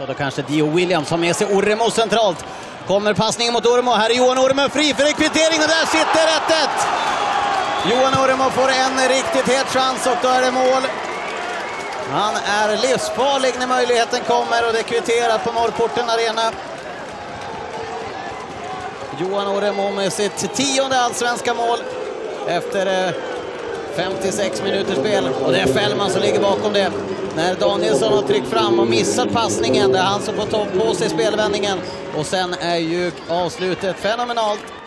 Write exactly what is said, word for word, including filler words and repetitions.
Och då kanske Dio Williams har med sig Orremo centralt. Kommer passningen mot Orremo. Här är Johan Orremo fri för en kvittering och där sitter ett ett. Johan Orremo får en riktigt het chans och då är det mål. Han är livsfarlig när möjligheten kommer och det är kvitterat på Norrporten Arena. Johan Orremo med sitt tionde allsvenska mål efter femtiosex minuters spel. Och det är Fällman som ligger bakom det. När Danielsson har tryckt fram och missat passningen. Det är han som får ta på sig spelvändningen. Och sen är ju avslutet fenomenalt.